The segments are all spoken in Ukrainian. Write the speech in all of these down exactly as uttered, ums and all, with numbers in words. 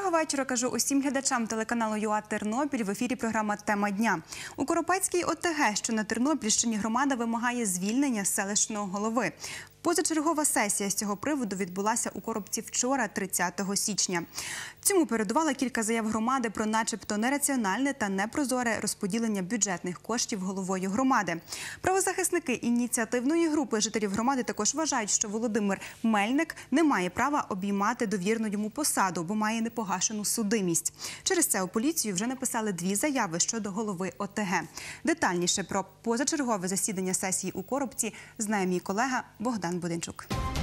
Доброго вечора, кажу усім глядачам телеканалу ЮА Тернопіль. В ефірі програма «Тема дня». У Коропецькій ОТГ, що на Тернопільщині, громада вимагає звільнення селищного голови. Позачергова сесія з цього приводу відбулася у Коробці вчора, тридцятого січня. Цьому передувало кілька заяв громади про начебто нераціональне та непрозоре розподілення бюджетних коштів головою громади. Правозахисники ініціативної групи жителів громади також вважають, що Володимир Мельник не має права обіймати довірну йому посаду, бо має непогашену судимість. Через це у поліцію вже написали дві заяви щодо голови ОТГ. Детальніше про позачергове засідання сесії у Коробці знає мій колега Богдан Буденчук.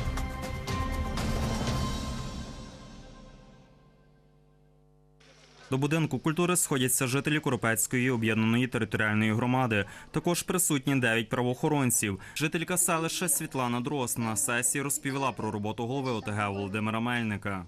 До будинку культури сходяться жителі Коропецької об'єднаної територіальної громади. Також присутні дев'ять правоохоронців. Жителька селища Світлана Дрозд на сесії розповіла про роботу голови ОТГ Володимира Мельника.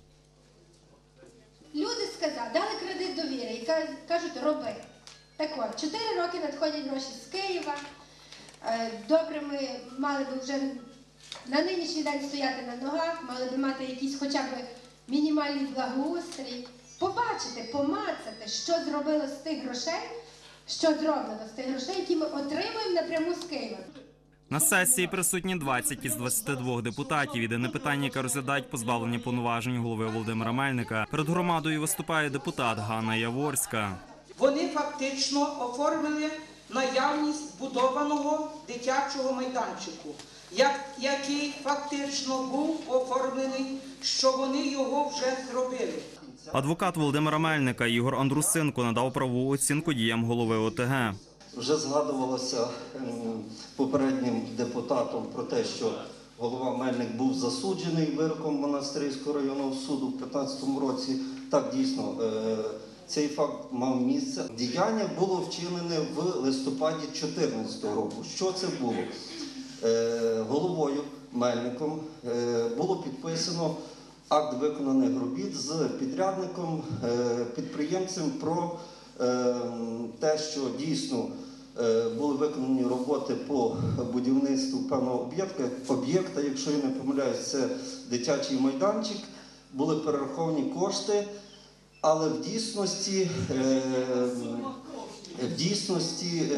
Люди сказали, дали кредит довіри і кажуть, роби. Так от, чотири роки надходять гроші з Києва. Добре, ми мали б вже на нинішній день стояти на ногах, мали б мати якийсь хоча б мінімальний благоустрій. Побачити, помацати, що зробило з тих грошей, що зроблено з тих грошей, які ми отримуємо напряму з Києва. На сесії присутні двадцять із двадцяти двох депутатів. Єдине питання, яке розглядають позбавлення повноважень голови Володимира Мельника. Перед громадою виступає депутат Ганна Яворська. Вони фактично оформили наявність будованого дитячого майданчику, який фактично був оформлений, що вони його вже зробили. Адвокат Володимира Мельника Ігор Андрусенко надав правову оцінку діям голови ОТГ. Вже згадувалося попереднім депутатом про те, що голова Мельник був засуджений вироком Монастирського районного суду в п'ятнадцятому році. Так, дійсно, цей факт мав місце. Діяння було вчинене в листопаді дві тисячі чотирнадцятого року. Що це було? Головою Мельником було підписано акт виконаних робіт з підрядником, підприємцем про те, що дійсно були виконані роботи по будівництву певного об'єкта, об'єкта, якщо я не помиляюсь, це дитячий майданчик, були перераховані кошти, але в дійсності, в дійсності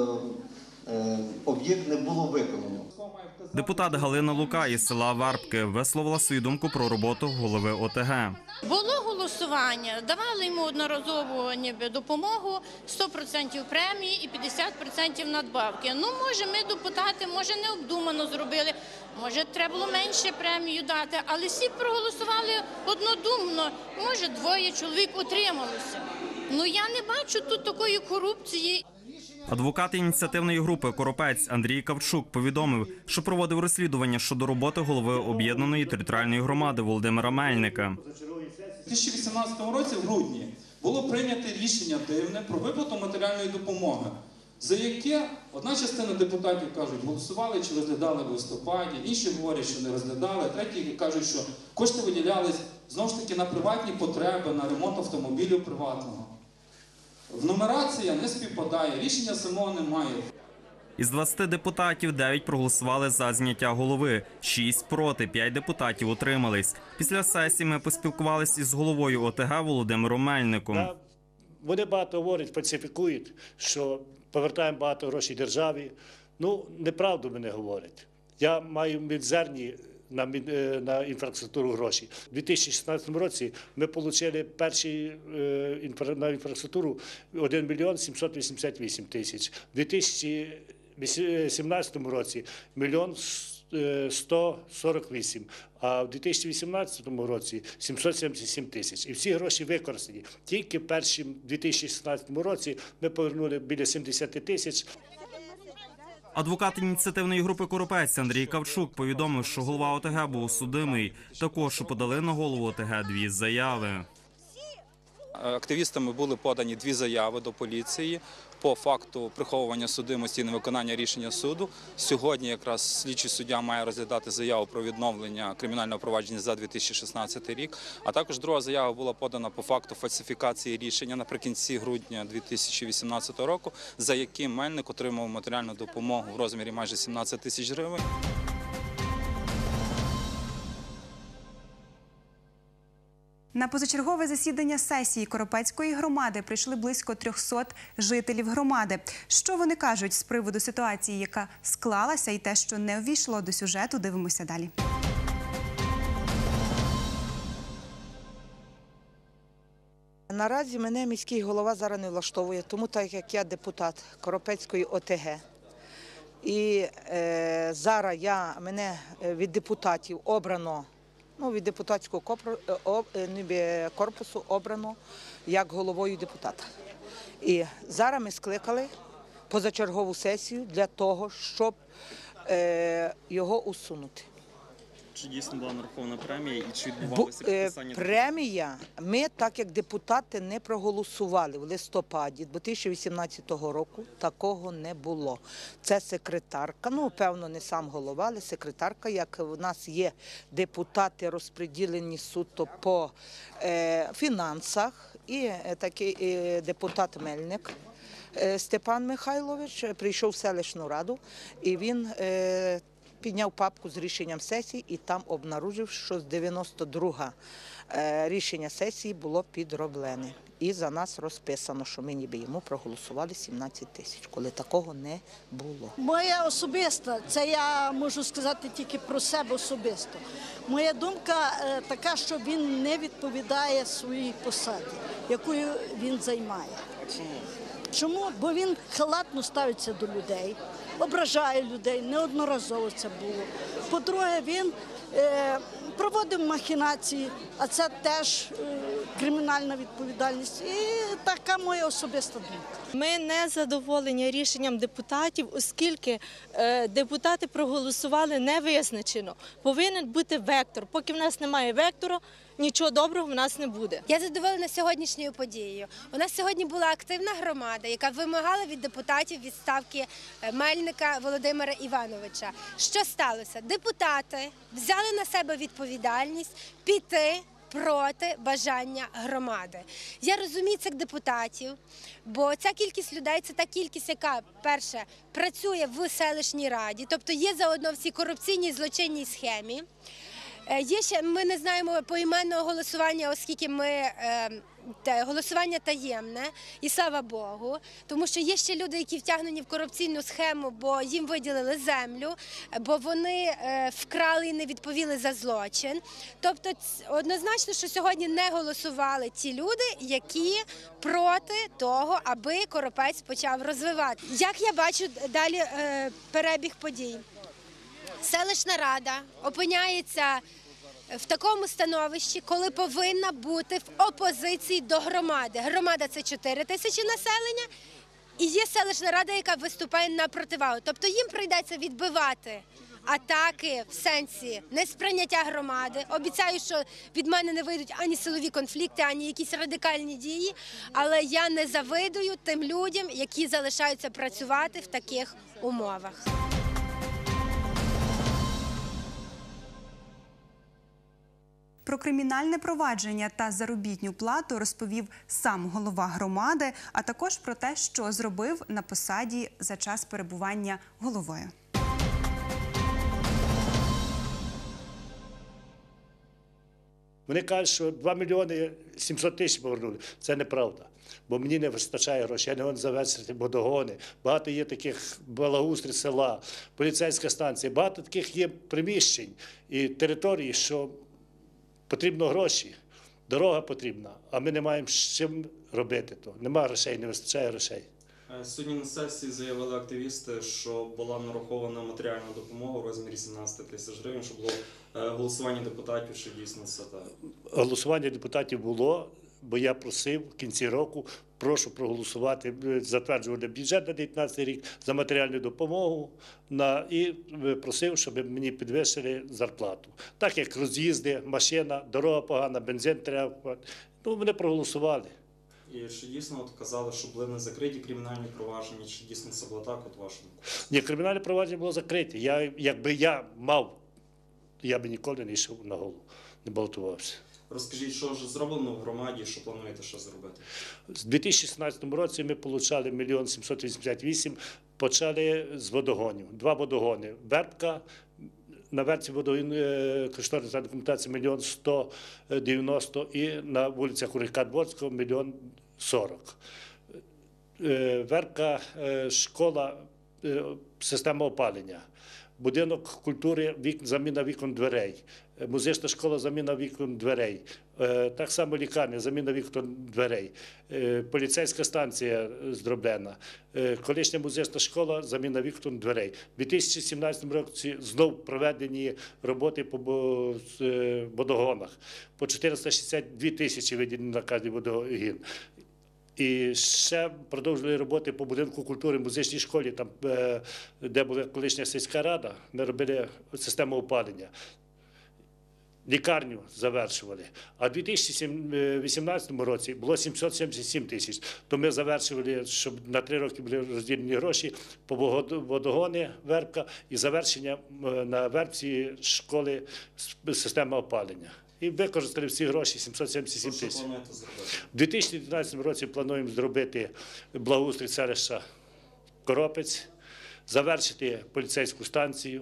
об'єкт не було виконано. Депутат Галина Лука із села Варпки висловила свою думку про роботу голови ОТГ. Було голосування, давали йому одноразову допомогу, сто відсотків премії і п'ятдесят відсотків надбавки. Ну, може, ми, депутати, може, необдумано зробили, може, треба було менше премію дати, але всі проголосували однодумно, може, двоє чоловік утрималося. Ну, я не бачу тут такої корупції. Адвокат ініціативної групи «Коропець» Андрій Кавчук повідомив, що проводив розслідування щодо роботи голови об'єднаної територіальної громади Володимира Мельника. У дві тисячі вісімнадцятому році, в грудні, було прийнято рішення дивне про виплату матеріальної допомоги, за яке одна частина депутатів, кажуть, голосували чи розглядали в листопаді, інші говорять, що не розглядали, треті кажуть, що кошти виділялись, знову ж таки, на приватні потреби, на ремонт автомобілів приватного. В нумерація не співпадає, рішення самого немає. Із двадцяти депутатів дев'ять проголосували за зняття голови, шість проти, п'ять депутатів утримались. Після сесії ми поспілкувалися із головою ОТГ Володимиром Мельником. Вони багато говорять, фальсифікують, що повертаємо багато грошей державі. Ну, неправду мене говорять. Я маю мізерні на, на інфраструктуру гроші. У дві тисячі шістнадцятому році ми отримали перші на інфраструктуру один мільйон сімсот вісімдесят вісім тисяч. У дві тисячі сімнадцятому році мільйон сто сорок вісім, а в дві тисячі вісімнадцятому році сімсот сімдесят сім тисяч. І всі гроші використані. Тільки в першому дві тисячі шістнадцятому році ми повернули біля сімдесят тисяч. Адвокат ініціативної групи «Коропець» Андрій Кавчук повідомив, що голова ОТГ був судимий. Також подали на голову ОТГ дві заяви. Активістами були подані дві заяви до поліції по факту приховування судимості і невиконання рішення суду. Сьогодні якраз слідчий суддя має розглядати заяву про відновлення кримінального провадження за дві тисячі шістнадцятий рік. А також друга заява була подана по факту фальсифікації рішення наприкінці грудня дві тисячі вісімнадцятого року, за яким Мельник отримав матеріальну допомогу в розмірі майже сімнадцять тисяч гривень. На позачергове засідання сесії Коропецької громади прийшли близько трьохсот жителів громади. Що вони кажуть з приводу ситуації, яка склалася, і те, що не увійшло до сюжету, дивимося далі. Наразі мене міський голова зараз не влаштовує, тому так як я депутат Коропецької О Те Ге. І е, зараз я, мене від депутатів обрано, ну, від депутатського корпусу обрано як головою депутата. І зараз ми скликали позачергову сесію для того, щоб е, його усунути. Чи дійсно була нарахована премія і чи відбувалося Бу, е, підписання? Премія, ми так як депутати не проголосували в листопаді дві тисячі вісімнадцятого року, такого не було. Це секретарка, ну певно не сам голова, але секретарка, як в нас є депутати розподілені суто по е, фінансах, і е, такий е, депутат Мельник е, Степан Михайлович прийшов в селищну раду і він е, підняв папку з рішенням сесії і там обнаружив, що з дев'яносто другого рішення сесії було підроблене. І за нас розписано, що ми ніби йому проголосували сімнадцять тисяч, коли такого не було. Моя особиста, це я можу сказати тільки про себе особисто. Моя думка така, що він не відповідає своїй посаді, якою він займає. А чому? Чому? Бо він халатно ставиться до людей, ображає людей, неодноразово це було. По-друге, він е, проводив махінації, а це теж е, кримінальна відповідальність. І така моя особиста думка. Ми не задоволені рішенням депутатів, оскільки е, депутати проголосували невизначено. Повинен бути вектор. Поки в нас немає вектора, нічого доброго в нас не буде. Я задоволена сьогоднішньою подією. У нас сьогодні була активна громада, яка вимагала від депутатів відставки Мельника Володимира Івановича. Що сталося? Депутати взяли на себе відповідальність піти проти бажання громади. Я розумію цих депутатів, бо ця кількість людей – це та кількість, яка, перше, працює в селищній раді, тобто є заодно в цій корупційній злочинній схемі. Є ще, ми не знаємо поіменного голосування, оскільки ми е, те, голосування таємне, і слава Богу, тому що є ще люди, які втягнені в корупційну схему, бо їм виділили землю, бо вони е, вкрали і не відповіли за злочин. Тобто однозначно, що сьогодні не голосували ті люди, які проти того, аби Коропець почав розвивати. Як я бачу далі е, перебіг подій? Селищна рада опиняється в такому становищі, коли повинна бути в опозиції до громади. Громада – це чотири тисячі населення, і є селищна рада, яка виступає на противагу. Тобто їм прийдеться відбивати атаки в сенсі несприйняття громади. Обіцяю, що від мене не вийдуть ані силові конфлікти, ані якісь радикальні дії, але я не завидую тим людям, які залишаються працювати в таких умовах. Про кримінальне провадження та заробітну плату розповів сам голова громади, а також про те, що зробив на посаді за час перебування головою. Вони кажуть, що два мільйони сімсот тисяч повернули. Це неправда. Бо мені не вистачає грошей, я не можу завести водогони. Багато є таких благоустрій села, поліцейська станція. Багато таких є приміщень і територій, що потрібно гроші, дорога потрібна, а ми не маємо з чим робити то. Нема грошей, не вистачає грошей. Сьогодні на сесії заявили активісти, що була нарахована матеріальна допомога у розмірі сімнадцять тисяч гривень, що було голосування депутатів, що дійсно це так. Голосування депутатів було, бо я просив в кінці року, прошу проголосувати, затверджувати бюджет на дев'ятнадцятий рік за матеріальну допомогу на, і просив, щоб мені підвищили зарплату. Так як роз'їзди, машина, дорога погана, бензин треба, ну вони проголосували. І чи дійсно от казали, що були не закриті кримінальні провадження, чи дійсно це було так, от вашому? Ні, кримінальне провадження було закрите. Я, якби я мав, я би ніколи не йшов на голову, не балотувався. Розкажіть, що ж зроблено в громаді, що плануєте ще зробити? У дві тисячі шістнадцятому році ми отримали мільйон сімсот вісімдесят вісім, почали з водогонів. Два водогони – Вербка, на верці водогін кошторисна документація мільйон сто дев'яносто і на вулицях Урика-Дворського мільйон сорок. Верка, школа, система опалення. Будинок культури, вік, заміна вікон дверей. Музична школа, заміна вікон дверей. Так само лікарня, заміна вікон дверей. Поліцейська станція зроблена. Колишня музична школа, заміна вікон дверей. У дві тисячі сімнадцятому році знов проведені роботи по водогонах. По чотириста шістдесят дві тисячі виділені на кожний водогін. І ще продовжили роботи по будинку культури, музичній школі, там, де була колишня сільська рада, ми робили систему опалення. Лікарню завершували. А у дві тисячі вісімнадцятому році було сімсот сімдесят сім тисяч. То ми завершували, щоб на три роки були розділені гроші по водогони Вербка і завершення на Вербці школи системи опалення. І використали всі гроші, сімсот сімдесят сім тисяч. У дві тисячі дев'ятнадцятому році плануємо зробити благоустрій селища Коропець, завершити поліцейську станцію,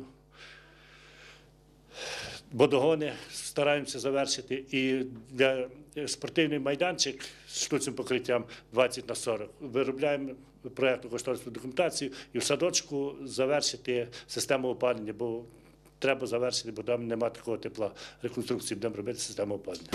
водогони стараємося завершити. І для спортивний майданчик з штучним покриттям двадцять на сорок виробляємо проєктну кошторисну документацію і в садочку завершити систему опалення, бо треба завершити, бо там немає такого тепла. Реконструкції будемо робити систему опалення.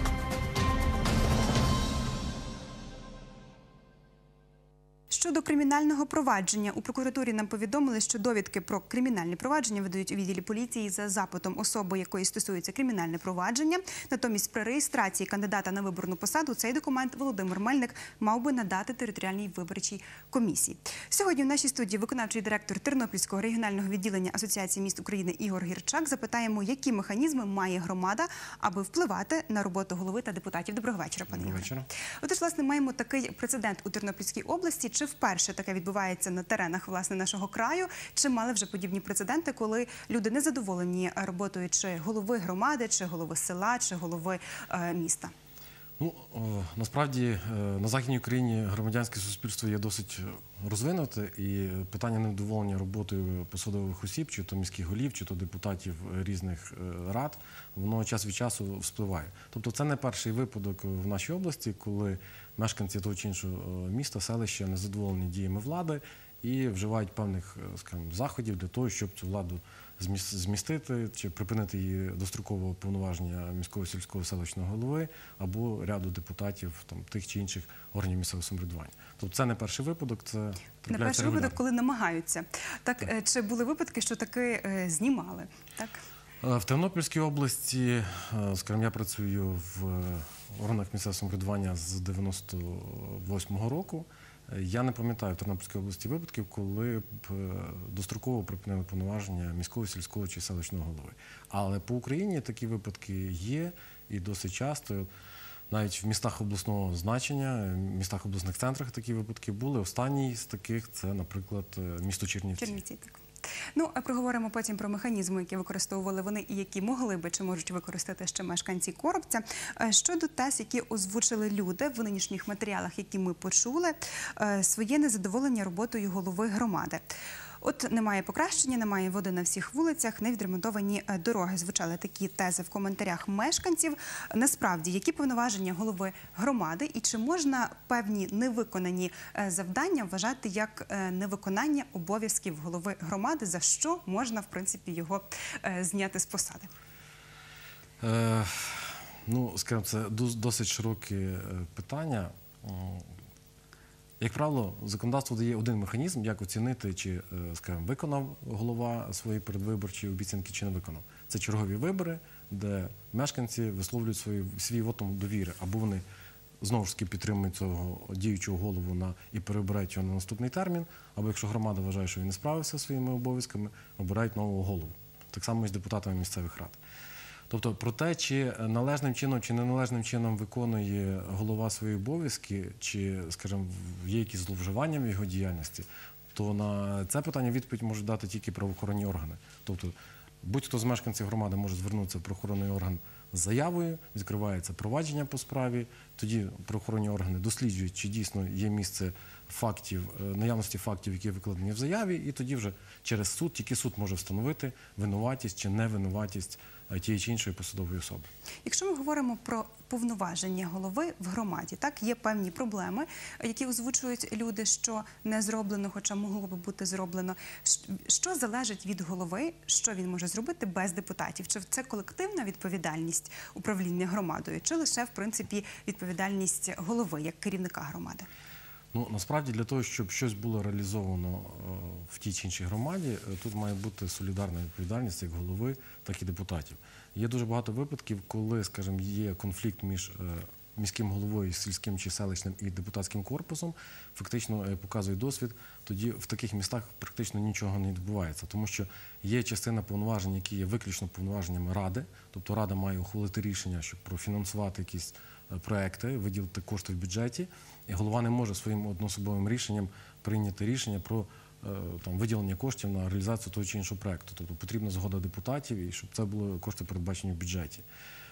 Щодо кримінального провадження, у прокуратурі нам повідомили, що довідки про кримінальні провадження видають у відділі поліції за запитом особи, якої стосується кримінальне провадження. Натомість при реєстрації кандидата на виборну посаду цей документ Володимир Мельник мав би надати територіальній виборчій комісії. Сьогодні в нашій студії виконавчий директор Тернопільського регіонального відділення Асоціації міст України Ігор Гірчак. Запитаємо, які механізми має громада, аби впливати на роботу голови та депутатів. Доброго вечора, пане Ігоре. Доброго вечора. Отож, власне, маємо такий прецедент у Тернопільській області. Чи вперше таке відбувається на теренах, власне, нашого краю? Чи мали вже подібні прецеденти, коли люди не задоволені роботою чи голови громади, чи голови села, чи голови е, міста? Ну, о, насправді, е, на Західній Україні громадянське суспільство є досить розвинуте, і питання невдоволення роботою посадових осіб, чи то міських голів, чи то депутатів різних е, рад, воно час від часу вспливає. Тобто це не перший випадок в нашій області, коли мешканці того чи іншого міста, селища незадоволені діями влади і вживають певних, скажімо, заходів для того, щоб цю владу змістити чи припинити її дострокового повноваження міського, сільського, селищного голови або ряду депутатів там, тих чи інших органів місцевого самоврядування. Тобто це не перший випадок, це Не трапляється перший регулярно. випадок, коли намагаються. Так, Так. чи були випадки, що таки е, знімали? Так? В Тернопільській області, скажімо, я працюю в органах місцевого самоврядування з дев'яносто восьмого року. Я не пам'ятаю в Тернопільській області випадків, коли б достроково припинили повноваження міського, сільського чи селищного голови. Але по Україні такі випадки є і досить часто. Навіть в містах обласного значення, в містах обласних центрах такі випадки були. Останній з таких – це, наприклад, місто Чернівці. Чернівці, так. Ну, а проговоримо потім про механізми, які використовували вони і які могли би чи можуть використати ще мешканці Коробця. Щодо тез, які озвучили люди в нинішніх матеріалах, які ми почули, своє незадоволення роботою голови громади. От немає покращення, немає води на всіх вулицях, не відремонтовані дороги. Звучали такі тези в коментарях мешканців. Насправді, які повноваження голови громади і чи можна певні невиконані завдання вважати як невиконання обов'язків голови громади, за що можна, в принципі, його зняти з посади? Е, ну, скажімо, це досить широке питання. Як правило, законодавство дає один механізм, як оцінити, чи, скажімо, виконав голова свої передвиборчі обіцянки, чи не виконав. Це чергові вибори, де мешканці висловлюють свої, свій вотум довіри, або вони знову ж таки підтримують цього діючого голову на, і перебирають його на наступний термін, або якщо громада вважає, що він не справився зі своїми обов'язками, обирають нового голову. Так само і з депутатами місцевих рад. Тобто про те, чи належним чином, чи неналежним чином виконує голова свої обов'язки, чи, скажімо, є якісь зловживання в його діяльності, то на це питання відповідь можуть дати тільки правоохоронні органи. Тобто будь-хто з мешканців громади може звернутися в правоохоронний орган з заявою, відкривається провадження по справі, тоді правоохоронні органи досліджують, чи дійсно є місце фактів, наявності фактів, які викладені в заяві, і тоді вже через суд, тільки суд може встановити винуватість чи невинуватість тієї чи іншої посадової особи. Якщо ми говоримо про повноваження голови в громаді, так, є певні проблеми, які озвучують люди, що не зроблено, хоча могло би бути зроблено. Що залежить від голови, що він може зробити без депутатів? Чи це колективна відповідальність управління громадою, чи лише, в принципі, відповідальність голови, як керівника громади? Ну, насправді, для того, щоб щось було реалізовано в тій чи іншій громаді, тут має бути солідарна відповідальність як голови, так і депутатів. Є дуже багато випадків, коли, скажімо, є конфлікт між міським головою, сільським чи селищним і депутатським корпусом, фактично показує досвід, тоді в таких містах практично нічого не відбувається, тому що є частина повноважень, які є виключно повноваженнями ради, тобто рада має ухвалити рішення, щоб профінансувати якісь проекти, виділити кошти в бюджеті, і голова не може своїм одноособовим рішенням прийняти рішення про там, виділення коштів на реалізацію того чи іншого проекту. Тобто потрібна згода депутатів, і щоб це були кошти передбачені в бюджеті.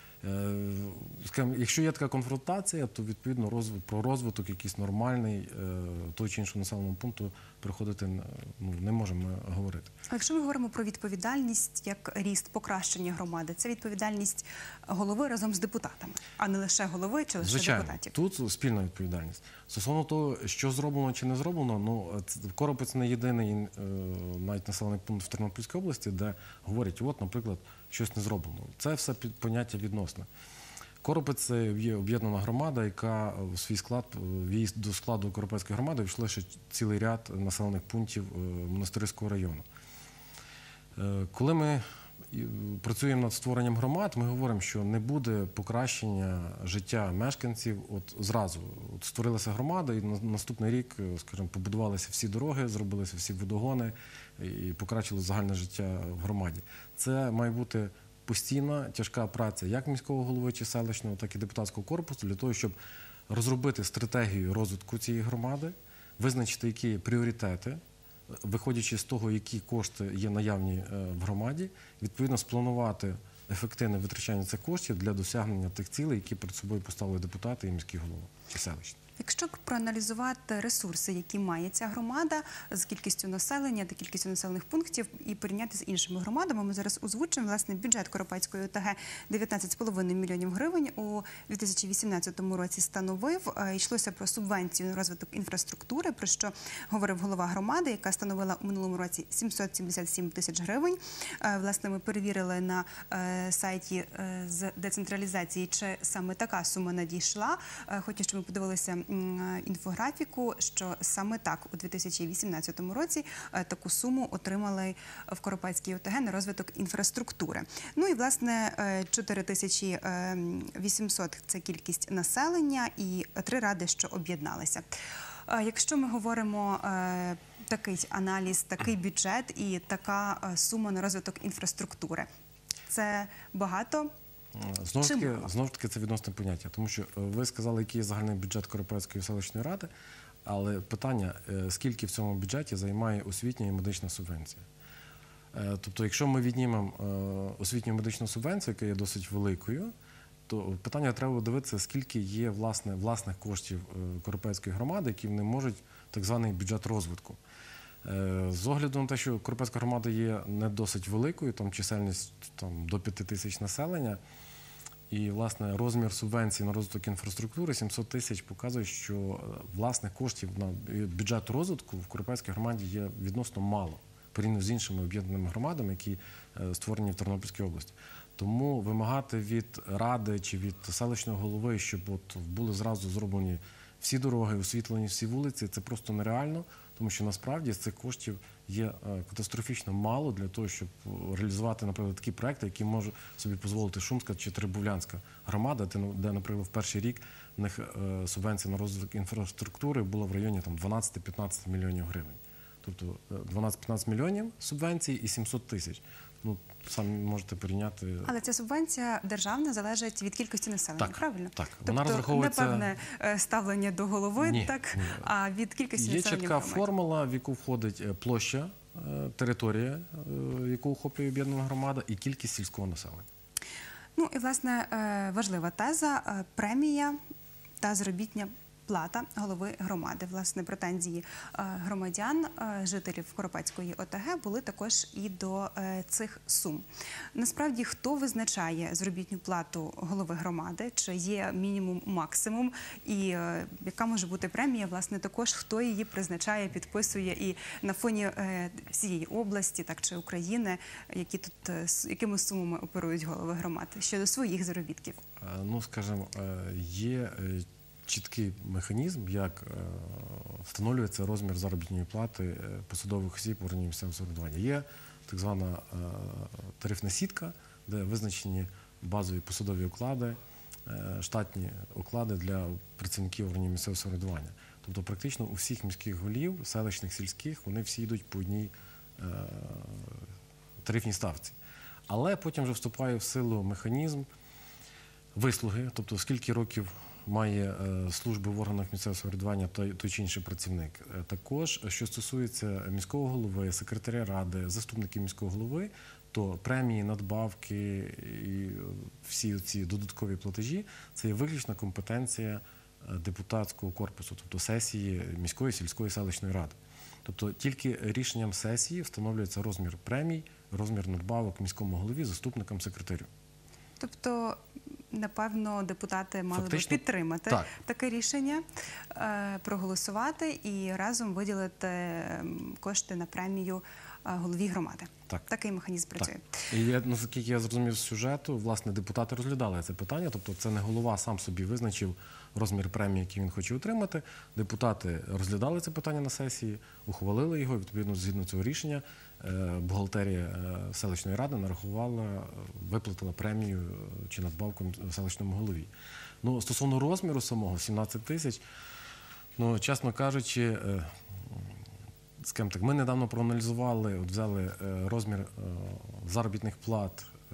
Скажімо, якщо є така конфронтація, то відповідно розвиток, про розвиток якийсь нормальний того чи іншого населеного пункту приходити ну, не можемо говорити. А якщо ми говоримо про відповідальність як ріст, покращення громади, це відповідальність голови разом з депутатами, а не лише голови чи лише Звичайно, депутатів? тут спільна відповідальність. Стосовно того, що зроблено чи не зроблено, ну, Коропець не єдиний навіть населений пункт в Тернопільській області, де говорять, от, наприклад, щось не зроблено. Це все поняття відносне. Коропець – це є об'єднана громада, яка в свій склад, в її до складу Коропецької громади війшли ще цілий ряд населених пунктів Монастирського району. Коли ми працюємо над створенням громад, ми говоримо, що не буде покращення життя мешканців от зразу. От створилася громада, і на наступний рік, скажімо, побудувалися всі дороги, зробилися всі водогони і покращило загальне життя в громаді. Це має бути постійна, тяжка праця як міського голови чи селищного, так і депутатського корпусу для того, щоб розробити стратегію розвитку цієї громади, визначити, які є пріоритети, виходячи з того, які кошти є наявні в громаді, відповідно спланувати ефективне витрачання цих коштів для досягнення тих цілей, які перед собою поставили депутати і міський голова чи селищний. Якщо проаналізувати ресурси, які має ця громада з кількістю населення та кількістю населених пунктів і порівняти з іншими громадами, ми зараз озвучимо, власне, бюджет Коропецької ОТГ дев'ятнадцять цілих п'ять десятих мільйонів гривень у дві тисячі вісімнадцятому році становив. Йшлося про субвенцію на розвиток інфраструктури, про що говорив голова громади, яка становила у минулому році сімсот сімдесят сім тисяч гривень. Власне, ми перевірили на сайті з децентралізації, чи саме така сума надійшла. Хочу, щоб ми подивилися інфографіку, що саме так у дві тисячі вісімнадцятому році таку суму отримали в Коропецькій ОТГ на розвиток інфраструктури. Ну і, власне, чотири тисячі вісімсот – це кількість населення і три ради, що об'єдналися. Якщо ми говоримо такий аналіз, такий бюджет і така сума на розвиток інфраструктури, це багато? Знову ж таки, знову ж таки, це відносне поняття, тому що ви сказали, який є загальний бюджет Коропецької селищної ради, але питання, скільки в цьому бюджеті займає освітня і медична субвенція. Тобто, якщо ми віднімемо освітню і медичну субвенцію, яка є досить великою, то питання треба дивитися, скільки є власне, власних коштів Коропецької громади, які вони можуть, так званий бюджет розвитку. З огляду на те, що Коропецька громада є не досить великою, там чисельність там, до п'яти тисяч населення, і, власне, розмір субвенцій на розвиток інфраструктури сімсот тисяч показує, що власних коштів на бюджет розвитку в Коропецькій громаді є відносно мало, порівняно з іншими об'єднаними громадами, які створені в Тернопільській області. Тому вимагати від ради чи від селищного голови, щоб от були зразу зроблені всі дороги, освітлені всі вулиці, це просто нереально, тому що насправді з цих коштів є катастрофічно мало для того, щоб реалізувати, наприклад, такі проекти, які може собі дозволити Шумська чи Теребовлянська громада, де, наприклад, в перший рік в них субвенція на розвиток інфраструктури була в районі дванадцять-п'ятнадцять мільйонів гривень. Тобто дванадцять-п'ятнадцять мільйонів субвенцій і сімсот тисяч. Ну, самі можете порівняти. Але ця субвенція державна залежить від кількості населення, так, правильно? Так, тобто вона розраховується... не певне ставлення до голови, ні, так, ні. а від кількості є населення. Є чітка формула, в яку входить площа е, територія, е, яку охоплює об'єднана громада, і кількість сільського населення. Ну і, власне, е, важлива теза е, – премія та заробітня плата голови громади. Власне, претензії е, громадян, е, жителів Коропецької ОТГ були також і до е, цих сум. Насправді, хто визначає заробітну плату голови громади? Чи є мінімум, максимум? І е, яка може бути премія? Власне, також хто її призначає, підписує? І на фоні е, всієї області, так чи України, які тут, е, с- якими сумами оперують голови громад щодо своїх заробітків? Е, Ну, скажімо, е, є е, чіткий механізм, як е, встановлюється розмір заробітної плати е, посадових осіб в органі місцевого самоврядування. Є так звана е, тарифна сітка, де визначені базові посадові оклади, е, штатні оклади для працівників органів місцевого самоврядування. Тобто практично у всіх міських голів, селищних, сільських, вони всі йдуть по одній е, тарифній ставці. Але потім вже вступає в силу механізм вислуги, тобто скільки років має е, служби в органах місцевого самоврядування той, той чи інший працівник. Е, Також, що стосується міського голови, секретаря ради, заступників міського голови, то премії, надбавки і всі ці додаткові платежі – це є виключна компетенція е, депутатського корпусу, тобто сесії міської, сільської, селищної ради. Тобто тільки рішенням сесії встановлюється розмір премій, розмір надбавок міському голові, заступникам, секретарю. Тобто, напевно, депутати мали Фактично, би підтримати так. таке рішення, е, проголосувати і разом виділити ем, кошти на премію е, голові громади. Так. Такий механізм працює. Так. І я, наскільки я зрозумів з сюжету, власне, депутати розглядали це питання, тобто це не голова сам собі визначив розмір премії, який він хоче отримати. Депутати розглядали це питання на сесії, ухвалили його, відповідно, згідно цього рішення, е, бухгалтерія е, селищної ради нарахувала, е, виплатила премію е, чи надбавку селищному голові. Ну, стосовно розміру самого, сімнадцять тисяч, ну, чесно кажучи, е, скажімо так, ми недавно проаналізували, от взяли е, розмір е, заробітних плат е,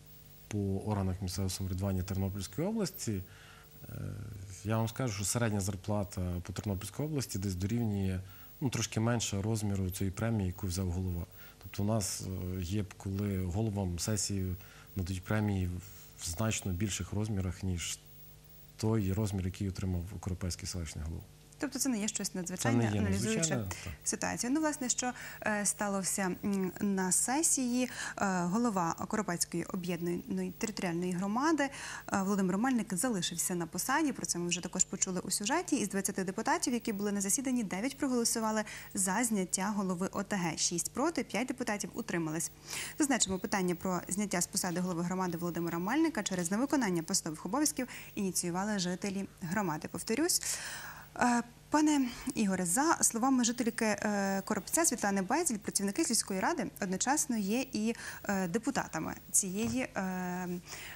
по органах місцевого самоврядування Тернопільської області. Е, я вам скажу, що середня зарплата по Тернопільській області десь дорівнює ну, трошки менше розміру цієї премії, яку взяв голова. Тобто у нас е, є, коли головам сесії надають премії в значно більших розмірах, ніж той розмір, який отримав Коропецький селищний голова. Тобто це не є щось надзвичайне, Це не є аналізуючи надзвичайне, так. ситуацію. Ну, власне, що е, сталося м, на сесії, е, голова Коропецької об'єднаної територіальної громади е, Володимир Мельник залишився на посаді, про це ми вже також почули у сюжеті. Із двадцяти депутатів, які були на засіданні, дев'ять проголосували за зняття голови ОТГ, шість проти, п'ять депутатів утримались. Зазначимо, питання про зняття з посади голови громади Володимира Мельника через невиконання посадових обов'язків ініціювали жителі громади. Повторюсь, Е, пане Ігоре, за словами жительки е, Коропця Світлани Безіль, працівники сільської ради одночасно є і е, депутатами цієї е,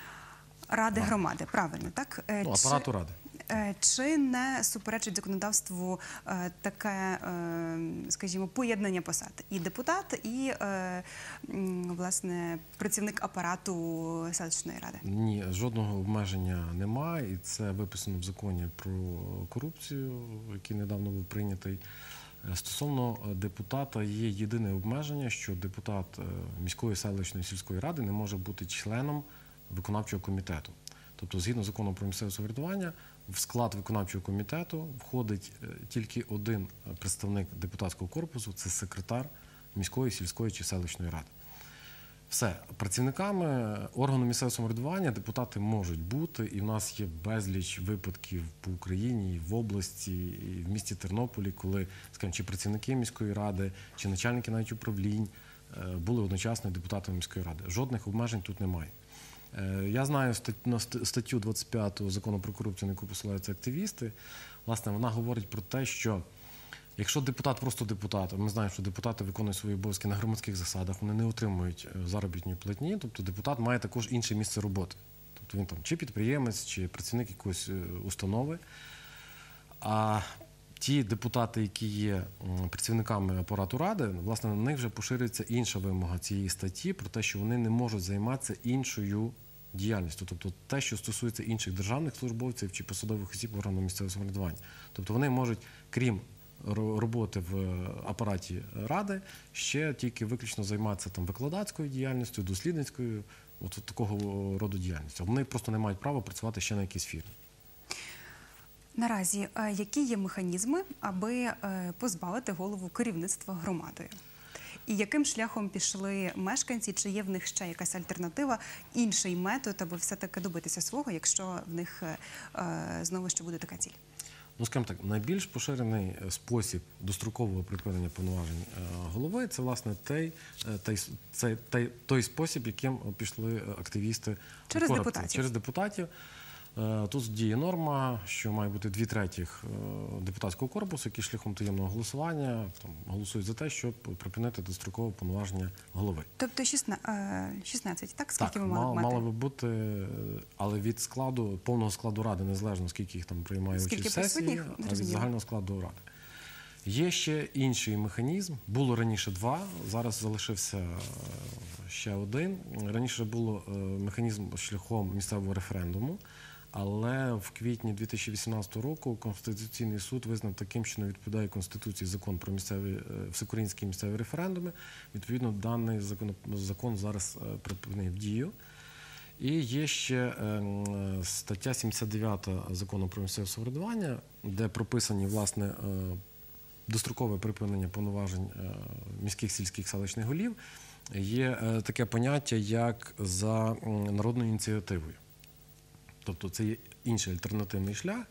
ради громади. Правильно, так? Е, Ну, апарату ради. Е, Чи не суперечить законодавству е, таке, е, скажімо, поєднання посад? І депутат, і, е, м, власне, працівник апарату селищної ради? Ні, жодного обмеження немає, і це виписано в законі про корупцію, який недавно був прийнятий. Е, Стосовно е, депутата є єдине обмеження, що депутат е, міської, селищної, сільської ради не може бути членом виконавчого комітету. Тобто, згідно закону про місцеве самоврядування, в склад виконавчого комітету входить е, тільки один представник депутатського корпусу – це секретар міської, сільської чи селищної ради. Все. Працівниками органу місцевого самоврядування депутати можуть бути, і в нас є безліч випадків по Україні, і в області, і в місті Тернополі, коли, скажімо, чи працівники міської ради, чи начальники навіть управлінь е, були одночасно депутатами міської ради. Жодних обмежень тут немає. Е, Я знаю стат- на ст- статтю двадцять п'яту закону про корупцію, на яку посилаються активісти. Власне, вона говорить про те, що якщо депутат просто депутат, а ми знаємо, що депутати виконують свої обов'язки на громадських засадах, вони не отримують е, заробітної платні, тобто депутат має також інше місце роботи. Тобто він там чи підприємець, чи працівник якоїсь е, установи. А ті депутати, які є м, працівниками апарату ради, власне, на них вже поширюється інша вимога цієї статті про те, що вони не можуть займатися іншою діяльністю, тобто те, що стосується інших державних службовців чи посадових осіб органу місцевого самоврядування. Тобто вони можуть, крім ро- роботи в апараті ради, ще тільки виключно займатися там викладацькою діяльністю, дослідницькою, от такого роду діяльністю. Вони просто не мають права працювати ще на якійсь фірмі. Наразі, е, які є механізми, аби е, позбавити голову керівництва громадою? І яким шляхом пішли мешканці? Чи є в них ще якась альтернатива, інший метод, аби все-таки добитися свого, якщо в них е, е, знову ще буде така ціль? Ну, скажімо так, найбільш поширений спосіб дострокового припинення повноважень е, голови – це, власне, той, е, той, це, той, той спосіб, яким пішли активісти Через корупції. депутатів. Через депутатів. Е, Тут діє норма, що має бути дві третіх е, депутатського корпусу, які шляхом таємного голосування там, голосують за те, щоб припинити дострокове повноваження голови. Тобто шістнадцять, так? Скільки Так, ми мали мало, мати? мало би бути, але від складу, повного складу ради, незалежно скільки їх там приймає Скільки участь в сесії, присутніх, а від зрозуміло. загального складу ради. Є ще інший механізм, було раніше два, зараз залишився е, ще один. Раніше було е, механізм шляхом місцевого референдуму, але в квітні дві тисячі вісімнадцятого року Конституційний суд визнав таким, що не відповідає Конституції закон про місцеві, е, всеукраїнські місцеві референдуми. Відповідно, даний закон, закон зараз е, припинив дію. І є ще е, стаття сімдесят дев'ята закону про місцеве самоврядування, де прописані, власне, е, дострокове припинення повноважень е, міських, сільських, селищних голів. Є е, таке поняття, як за м, народною ініціативою. Тобто це є інший альтернативний шлях,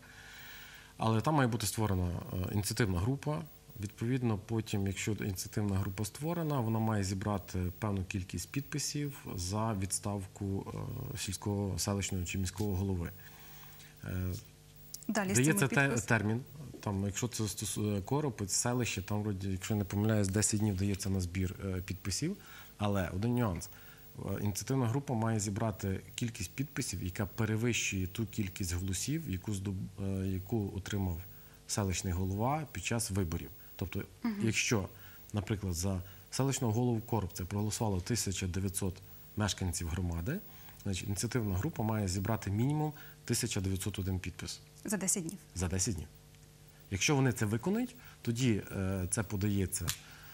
але там має бути створена е, ініціативна група. Відповідно, потім, якщо ініціативна група створена, вона має зібрати певну кількість підписів за відставку е, сільського, селищного чи міського голови. Е, Далі з Дається цими те, підпис- термін, там, якщо це стосує Коропець, селище, там, вроді, якщо я не помиляюсь, десять днів дається на збір е, підписів, але один нюанс. Е, Ініціативна група має зібрати кількість підписів, яка перевищує ту кількість голосів, яку, здоб... е, яку отримав селищний голова під час виборів. Тобто, якщо, наприклад, за селищного голову Коробця проголосувало тисяча дев'ятсот мешканців громади, значить ініціативна група має зібрати мінімум тисяча дев'ятсот один підпис За десять днів. за десять днів. Якщо вони це виконують, тоді е, це подається,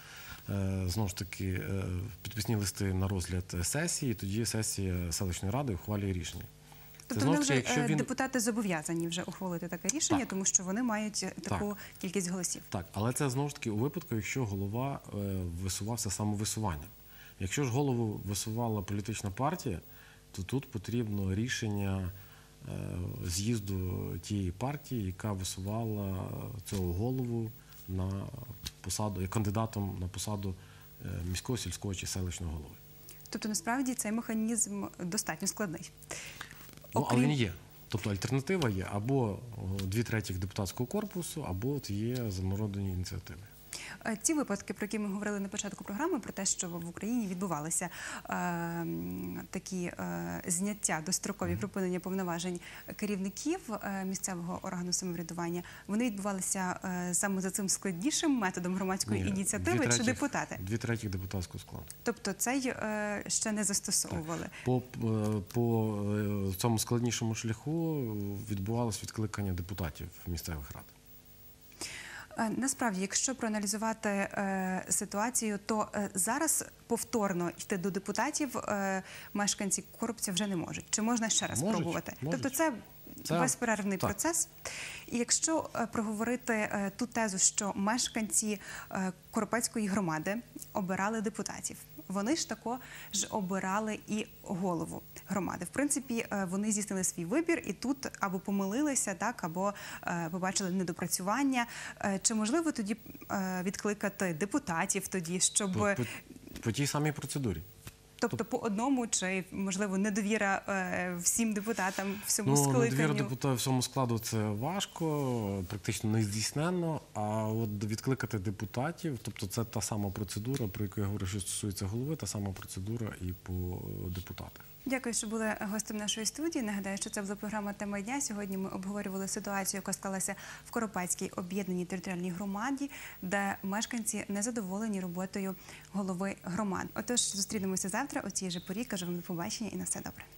е, знову ж таки, е, підписні листи на розгляд сесії, тоді сесія селищної ради ухвалює рішення. Це, Тобто знову вони ж таки, вже, якщо е, він... депутати зобов'язані вже ухвалити таке рішення, Так. тому що вони мають е, таку Так. кількість голосів. Так, але це знову ж таки у випадку, якщо голова е, висувався самовисуванням. Якщо ж голову висувала політична партія, то тут потрібно рішення е, з'їзду тієї партії, яка висувала цього голову на посаду, як кандидатом на посаду е, міського, сільського чи селищного голови. Тобто, насправді, цей механізм достатньо складний. Ну, але Окрім- він є. Тобто альтернатива є або о, дві третіх депутатського корпусу, або от є за народні ініціативи. Е, Ці випадки, про які ми говорили на початку програми, про те, що в Україні відбувалися е, м, такі е, зняття, дострокові припинення повноважень керівників е, місцевого органу самоврядування, вони відбувалися е, саме за цим складнішим методом громадської Ні, ініціативи дві чи третіх- депутати? Дві третіх депутатського складу. Тобто цей е, ще не застосовували. По, е, по е, цьому складнішому шляху відбувалось відкликання депутатів місцевих рад. Е, Насправді, якщо проаналізувати е, ситуацію, то е, зараз повторно йти до депутатів е, мешканці Коробця вже не можуть. Чи можна ще раз Можуть, спробувати? можуть. Тобто це, Це- безперервний так. процес. І якщо е, проговорити е, ту тезу, що мешканці е, Коропецької громади обирали депутатів, вони ж також обирали і голову громади. В принципі, е, вони здійснили свій вибір і тут або помилилися, так, або е, побачили недопрацювання. Е, Чи можливо тоді е, відкликати депутатів тоді, щоб... По, по, по тій самій процедурі. Тобто по одному, чи, можливо, недовіра е, всім депутатам, всьому Ну, скликанню? недовіра депутатів всьому складу – це важко, практично нездійсненно, а от відкликати депутатів, тобто це та сама процедура, про яку я говорю, що стосується голови, та сама процедура і по депутатах. Дякую, що були гостем нашої студії. Нагадаю, що це була програма «Тема дня». Сьогодні ми обговорювали ситуацію, яка склалася в Коропецькій об'єднаній територіальній громаді, де мешканці незадоволені роботою голови громад. Отож, зустрінемося завтра о цій же порі. Кажу вам до побачення і на все добре.